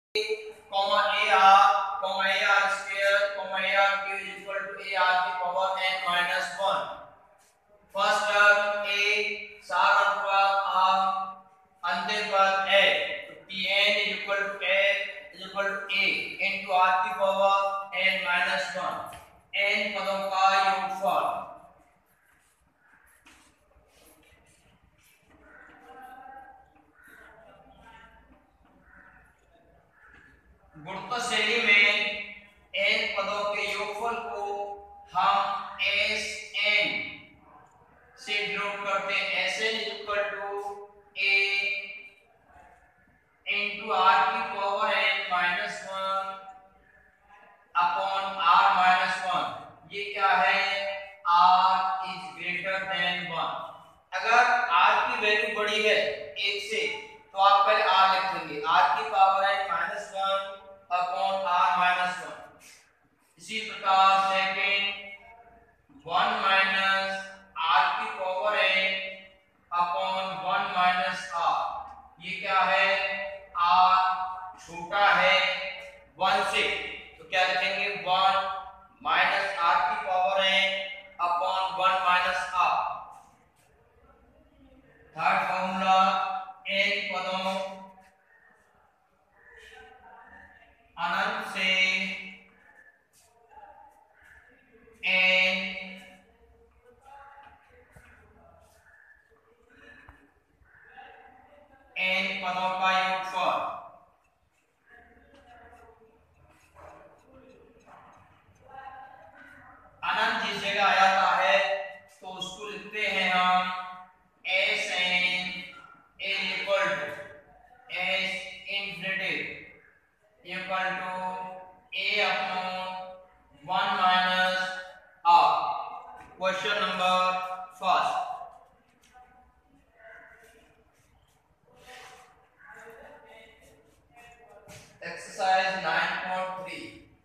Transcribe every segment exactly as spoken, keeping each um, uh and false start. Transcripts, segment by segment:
comma ar comma ar square comma ar cube is equal to ar की power n minus one. First term a Saran पद r अंतिम पद a, तो tn is equal to a is equal to a into r की power n minus one. n पदों का योगफल गुणोत्तर श्रेणी में n पदों के योगफल को हम Sn से डिनोट करते हैं. Sn is equal to a into r की power n minus one upon r minus one. ये क्या है? r is greater than one. अगर r की वैल्यू बड़ी है एक से तो आप पहले r लिखेंगे. r की power n minus one upon r minus one. इसी प्रकार सेकंड वन माइनस r की power n upon one minus r. ये क्या है? r छोटा है वन से तो क्या लिखेंगे? वन माइनस r की power n upon one minus r. Third formula n पदों अनंत से n n पदों का योगफल. अनंत जिस जगह आ जाता है तो उसको लिखते हैं हम Sn is equal to S infinitive equal to a upon one minus r. Question number first. Exercise nine point three.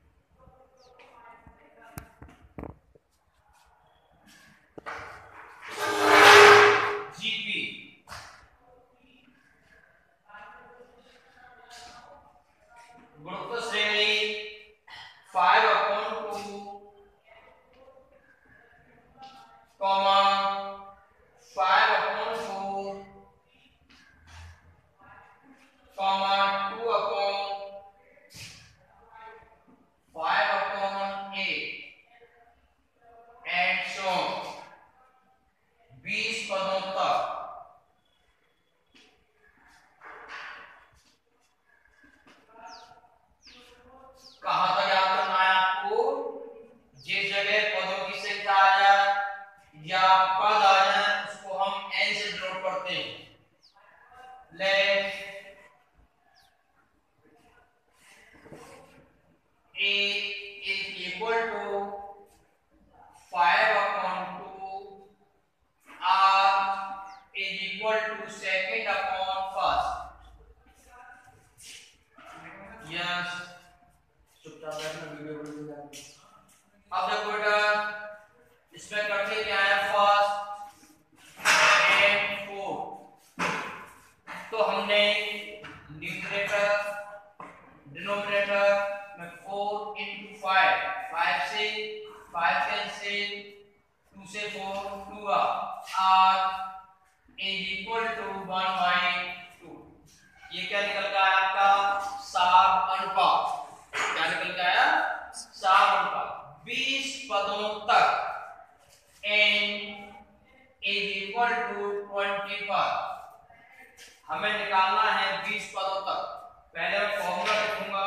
G P. गुणोत्तर श्रेणी five upon two comma five upon four comma two upon five upon eight and so बीस पदों तक. कहां तक याद करना है आपको? जिस जगह पदों की संख्या आ जाए या पद आ जाए उसको हम n से डिनोट करते हैं. लेट a is equal to five upon two, r is equal to second upon first. yes चुपचाप बैठना, वीडियो बंद कर दो. अब देखो बेटा इसमें करते क्या है? First and four. तो हमने न्यूमरेटर डिनोमिनेटर में फोर into फाइव, फाइव से फाइव कैंसिल, टू से फोर टू आ. r is equal to one by two. ये क्या निकल गया आपका? साग अनुपात. क्या निकल के आया? साग अनुपात. बीस पदों तक n is equal to twenty पर हमें निकालना है बीस पदों तक. पहले मैं फॉर्मूला लिखूंगा.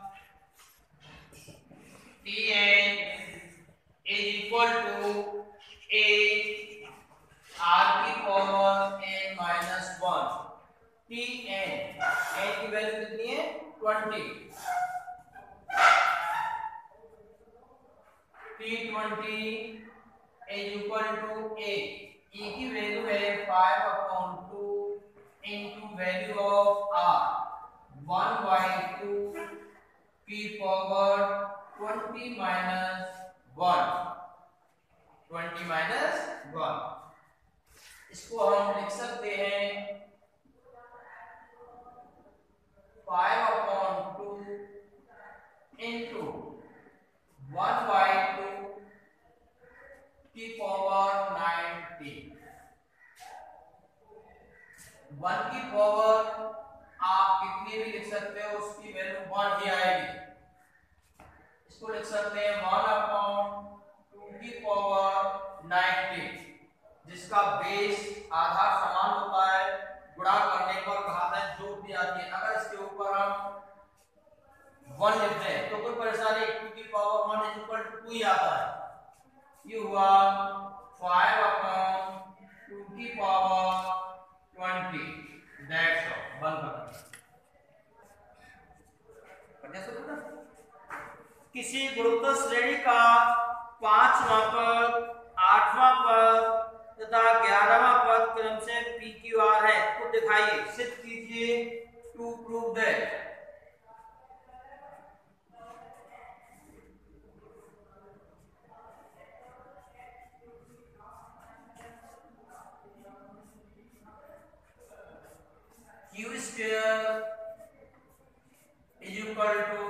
Tn is equal to a r की power n minus one. Tn n की वैल्यू कितनी है? Twenty. T twenty is equal to a. e की वैल्यू है five upon two into value of r one by two की power twenty minus one. Twenty minus one. इसको हम लिख सकते हैं फाइव upon टू भी लिख सकते हो, उसकी वैल्यू वन ही आएगी। इसको लिख सकते हैं वन अपॉन टू की पावर नाइनटी, जिसका बेस आधार समान होता है, गुणा करने पर घातांक जो भी आती है। अगर इसके ऊपर हम वन लिख दें तो कोई परेशानी, टू की power one is equal to two ही आता है। ये हुआ फाइव अपॉन टू की पावर ट्वेंटी, दैट्स ऑल। बंद कर किसी गुणोत्तर श्रेणी का पांचवां पद, आठवां पद तथा ग्यारहवां पद क्रम से पी क्यू आर है तो दिखाइए, सिद्ध कीजिए, to prove that. Q square is equal to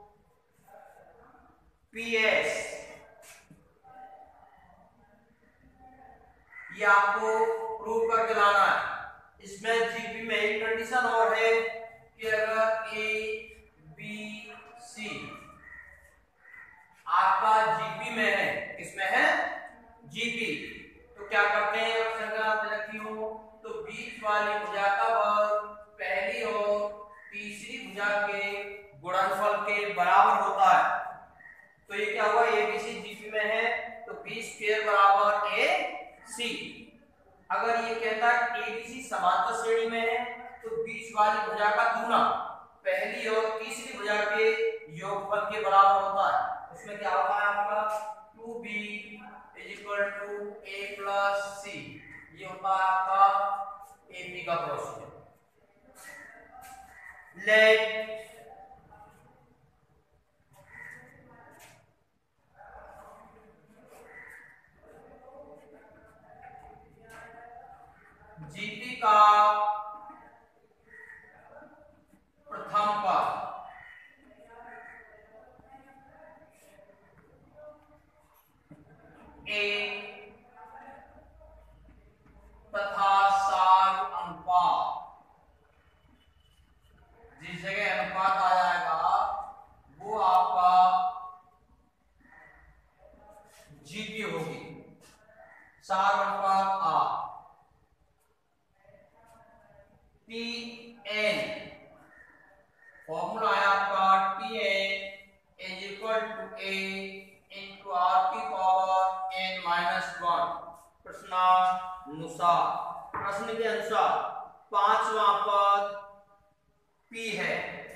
P S। ये आपको प्रूव करके लाना है। इसमें जीपी में एक कंडीशन और है कि अगर ए बी सी आपका जीपी में है, किसमें है, जीपी, तो क्या करते हैं, संख्या रखी हो तो बीच वाली भुजा का वर्ग पहली और तीसरी भुजा के गुणनफल के बराबर होता है। तो ये क्या हुआ, ए बी सी जीपी में है तो बी स्क्वायर बराबर ए सी। अगर ये कहता है ए बी सी समांतर श्रेणी में है तो बीच वाली भुजा का दूना पहली और तीसरी भुजा के योगफल के बराबर होता है। उसमें क्या होता है आपका two B is equal to A plus C. ये होता है आपका एपी का प्रोसीजर। लेट जीपी का प्रथम पद ए तथा सार अनुपात, जिस जगह अनुपात आ जाएगा वो आपका जीपी होगी, सार अनुपात आ। टी एन फॉर्मूला है आपका T N is equal to A into R की पावर एन माइनस वन। प्रश्नानुसार, प्रश्न के अनुसार पांचवा पद पी है,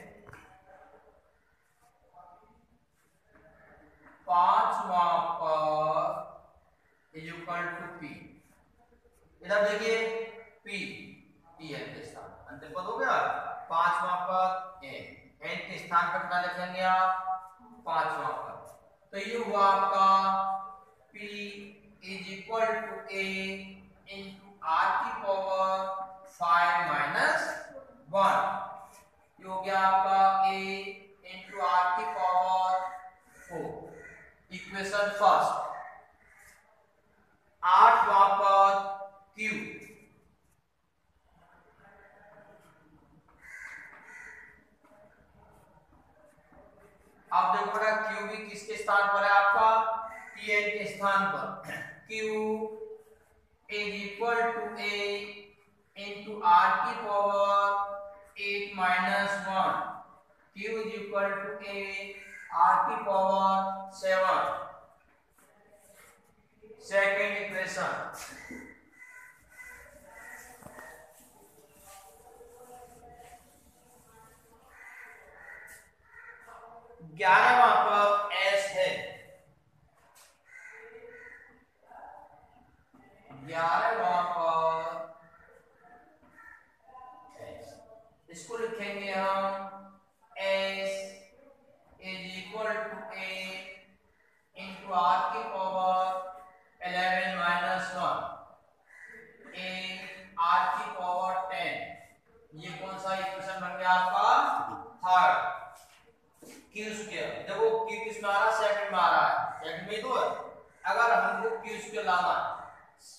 पांचवा पद इज इक्वल टू पी। इधर देखिए पी, टी एन के स्थान अंतिम पद हो गया, पांचवा पद एन, एन के स्थान पर क्या लिखेंगे आप, पांचवा पद। तो ये हुआ आपका P is equal to A into R की पावर फाइव माइनस वन। ये हो गया आपका a इंटू आर की पावर फोर। Equation first. आठवां पद Q, आप देखो बेटा Q भी किसके स्थान पर है आपका, T N के स्थान पर। Q is equal to A into R की power eight minus one. Q is equal to A R की पावर सेवन। Second equation. ग्यारहवां पद S है, ग्यारहवां पद S, इसको लिखेंगे हम S is equal to A into R की power eleven minus one, A R की पावर टेन। ये कौन सा इक्वेशन बन गया आपका, थर्ड। Q स्क्वायर, देखो Q किस में आ रहा है, सेकंड में आ रहा है, सेकंड में तो है। अगर हमको Q स्क्वायर लाना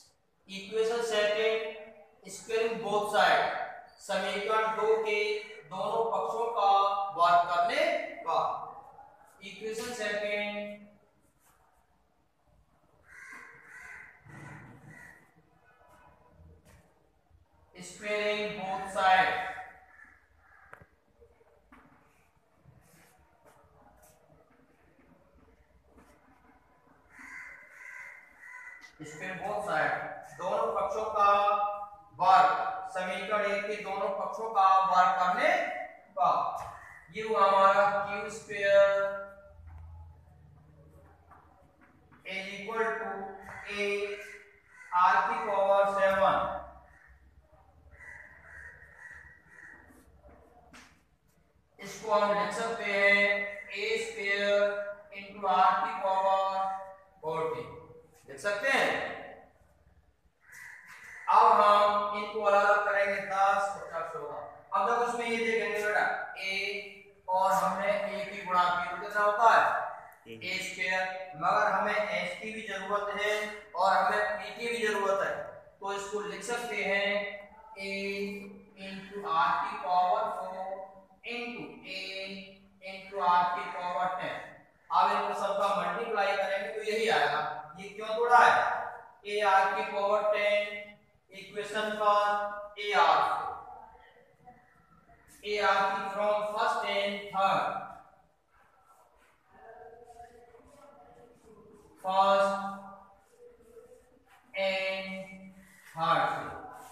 है, equation second squaring both side, समीकरण दो के दोनों पक्षों का वर्ग करने का। Equation second, squaring both side, square both side, दोनों पक्षों का वर्ग, समीकरण एक के दोनों पक्षों का वर्ग करने का। ये हुआ हमारा Q square is equal to A R की पावर सेवन, इसको हम लिख सकते हैं ए स्क्वायर इंटू आर की पावर फोर्टी, लिख सकते हैं। अब हम इनको अलग अलग करेंगे, दस पचास सोलह। अब तक उसमें ये देखेंगे बेटा ए और हमने ए की गुणा की तो कितना होता है ए स्क्वायर, मगर हमें एच की भी जरूरत है और हमें पी की भी जरूरत है, तो इसको लिख सकते हैं ए इंटू आर की power four into A into R की पावर टेन। अब इनको सबका मल्टीप्लाई करेंगे तो यही आएगा। ये क्यों तोड़ा है, ए आर की पावर टेन इक्वेशन पर ए आर ए आर की from first and third, first and third,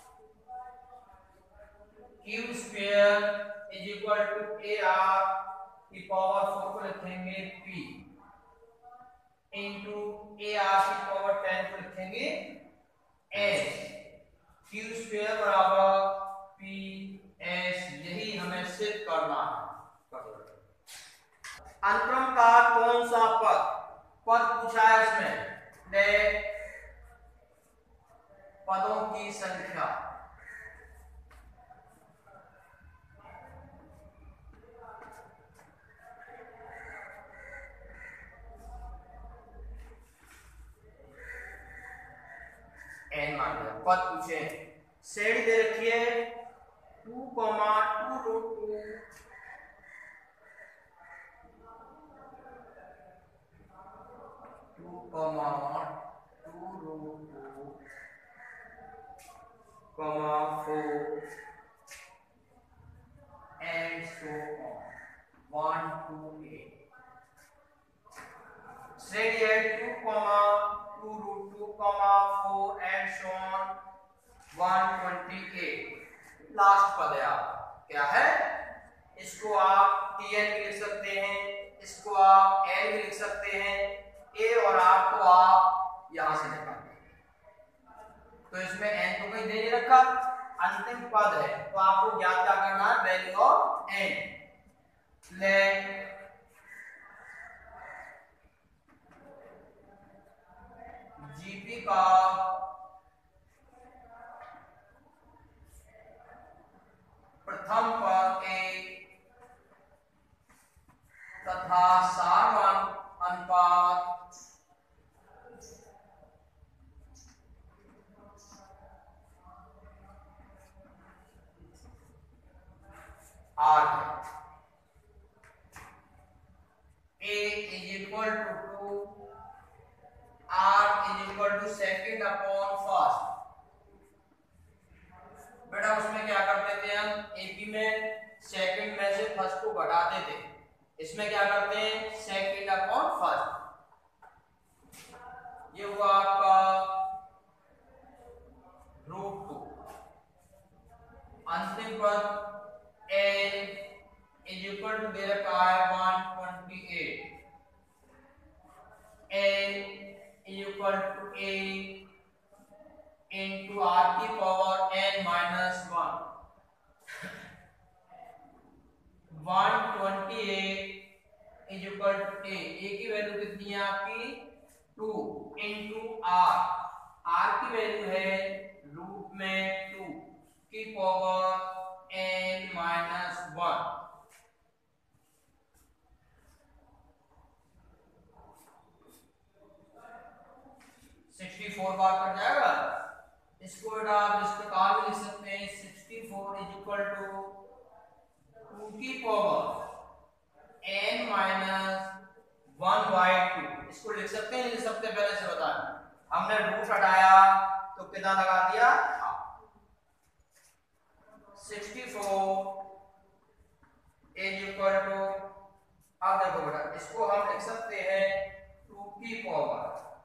Q square is equal to A R की पावर फोर को लिखेंगे पी इंटू ए आर की पावर टेन को लिखेंगे S, Q square बराबर P S, यही हमें सिद्ध करना है। अनुक्रम का कौन सा पद पद पूछा है इसमें, ले पदों की संख्या, एन मान लिया, पद पूछे, श्रेणी दे रखी है two comma two root two two comma two root two comma four and so on one two eight. श्रेणी है two comma two root two comma four and so on one twenty eight. Last पद है आप क्या है, इसको आप T N भी लिख सकते हैं, इसको आप एन भी लिख सकते हैं, ए और आर को आप यहां से निकाल देंगे। तो इसमें एन तो कहीं दे नहीं रखा, अंतिम पद है, तो आपको ज्ञात क्या करना है, वैल्यू ऑफ एन। ले जीपी का प्रथम पद ए तथा सारवान अनुपात आर है। A is equal to two, R is equal to second upon first. बेटा उसमें क्या करते थे हम, एपी में सेकंड में से फर्स्ट को घटाते थे, इसमें क्या करते हैं सेकंड अपॉन फर्स्ट। ये हुआ आपका रूट टू, अंतिम पद एन इज इक्वल टू दे रखा है one twenty eight, N is equal to A into R की power N minus one, one twenty eight is equal to A, A की वैल्यू कितनी है आपकी टू इंटू आर, आर की value है रूट में टू की power N minus one. Sixty four बार कट जाएगा, इसको बेटा आप इस प्रकार भी लिख सकते हैं sixty four is equal to two equal to, अब देखो बेटा इसको हम लिख सकते हैं टू की power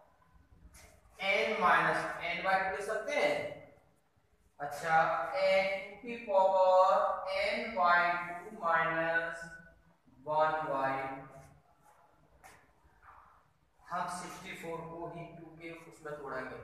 n minus n by two लिख सकते हैं। अच्छा n टू की power n by two minus one by, हम सिक्सटी फोर को ही टू के उसमें तोड़ेंगे,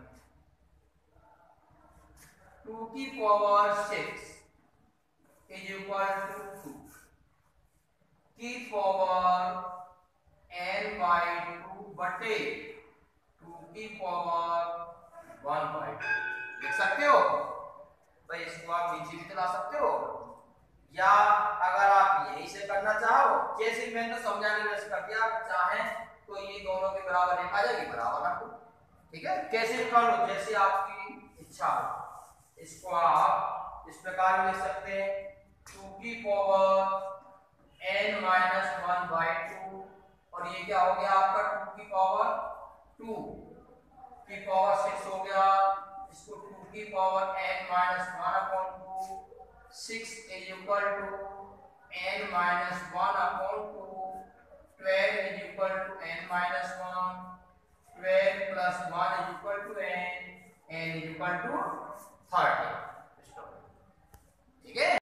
टू की power six is equal to two की पावर n बाई टू बटे टू की पावर वन बाई टू लिख सकते हो भाई। इसको आप नीचे भी चला सकते हो, या अगर आप यही से करना चाहो, जैसे मैंने तो समझाने में कर दिया, चाहे तो ये दोनों के बराबर एक आ जाएगी, बराबर ना, ठीक है। कैसे कर लो जैसे आपकी इच्छा हो। इसको आप इस प्रकार लिख सकते हैं टू की power n minus one by two, और ये क्या हो गया आपका टू की पावर टू की पावर सिक्स हो गया। इसको टू की power n minus one upon two, six is equal to n minus one upon two, twelve is equal to n minus one, twelve plus one is equal to n, n is equal to thirty. ठीक है।